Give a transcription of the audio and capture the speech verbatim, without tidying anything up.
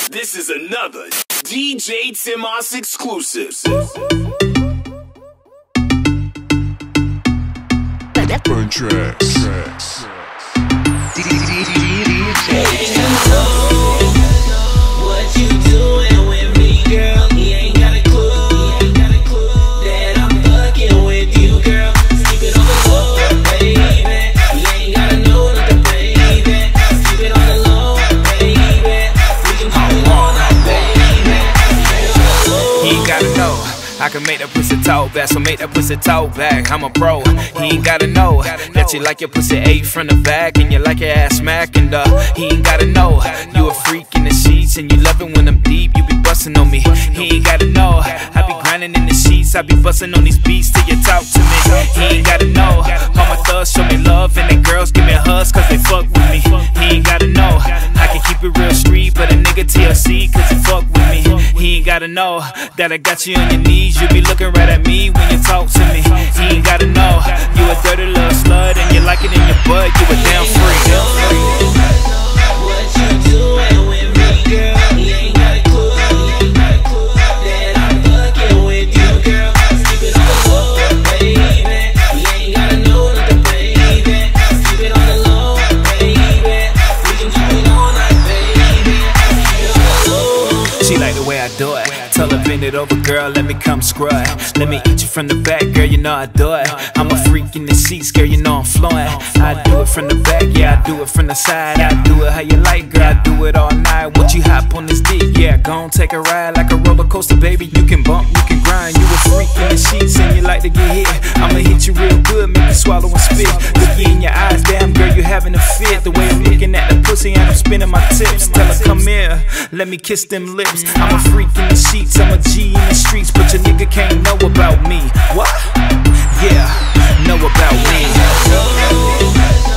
This is another D J Timos exclusive. Burn tracks. tracks. D J. What you doing with me, girl? He ain't got a clue that I'm fucking with you, girl. Keep it on the low, baby. He ain't gotta know nothing, baby. Keep it on the low, baby. We can keep it on that, baby. He ain't gotta know. I can make that pussy talk back, so make that pussy talk back. I'm a pro. He ain't gotta know that you like your pussy ate from the back and you like your ass smack. And uh, he ain't gotta know you a freak in the sheets and you love it when I'm deep. You be bustin' on me. He ain't gotta know I be grinding in the sheets. I be bustin' on these beats till you talk to me. He ain't gotta know all my thugs show me love and the girls give me hugs cause they fuck with me. He ain't gotta know I can keep it real street, but a nigga T L C cause he fuck with me. He ain't gotta know that I got you on your knees. You be looking right at me when you talk to me. He ain't gotta know you a dirty little slut and you like it in your butt. You a damn freak. What you doing with me, girl? He ain't got a clue that I'm fucking with you, girl. Keep it on the low, baby. He ain't gotta know nothing, baby. Keep it on the low, baby. We can keep it on that, baby. She like the way I do it. Tell her bend it over, girl, let me come scrub. Let me eat you from the back, girl, you know I do it. I'm a freak in the seats, girl, you know I'm flowing. I do it from the back, yeah, I do it from the side. I do it how you like, girl, I do it all night. Once you hop on this dick, yeah, gon' take a ride like a roller coaster, baby. You can bump, you can grind, you a freak in the sheets and you like to get hit. I'ma hit you real good, make you swallow and spit. Look you in your eyes, damn girl, you having a fit. The way I'm looking at the pussy and I'm spinning my tips. Tell her come here, let me kiss them lips. I'm a freak in the sheets, I'm a G in the streets, but your nigga can't know about me. What? Yeah, know about me.